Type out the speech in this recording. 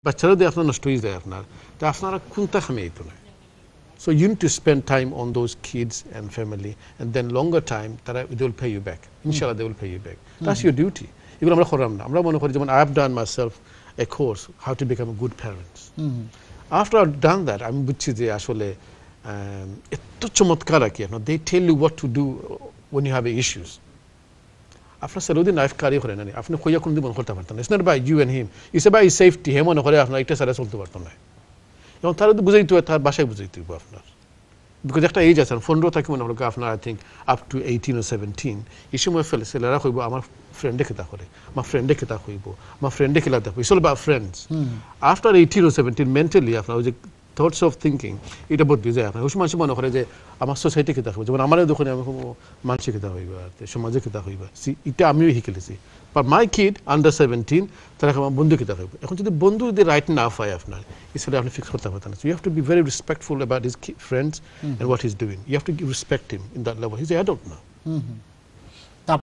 বাচ্চারা দিয়ে আপনার নষ্ট হয়ে যায় আপনার তা আপনারা কোনটা খামে এই তো নয় so you need to spend time on those kids and family and then longer time তারা they will pay you back inshallah they will pay you back that's your duty এগুলো আমরা করলাম না আমরা মনে করি যেমন I have done myself a course how to become a good parents after I've done that আমি বুঝছি যে আসলে এত চমৎকার আর কি আপনার they tell you what to do when you have issues আপনার সারাদিন লাইফ কারি করে না আপনি কইয়া কোন দিন করতে পারতেন it's not by you and him it's about his safety হে মনে করে আপনার একটা সারা চলতে পারতেন না এবং তারা তো বুঝাইতে হয় তার বাসায় বুঝাইতে হবে আপনার বিকজ একটা এজ আছে 15 থেকে মনে হলো আপনার I think up to 18 or 17 এই সময় ফেলে ছেলেরা কইব আমার ফ্রেন্ডে খেতা করে আমার ফ্রেন্ডে খেতা কইব আমার ফ্রেন্ডে খেলা দেখো it's all about friends after 18 or 17 mentally আপনার ওই যে থটস অফ থিঙ্কিং এটা বদলে যায় আপনার ওই সময় মনে করে যে আমার সোসাইটি খেতা হইব যেমন আমার দোকানে আমি মানুষে খেতা হইবা সমাজে খেতা হইবা এটা আমিও শিখেছি But my kid under 17 তারা আমার বন্ধু খেতা হইব এখন যদি বন্ধু যদি রাইট না পায় আপনার ইসলে আপনি ফিক্স করতে পারতেন so you have to be very respectful about his friends and what he's doing you have to respect him in that level he's an adult now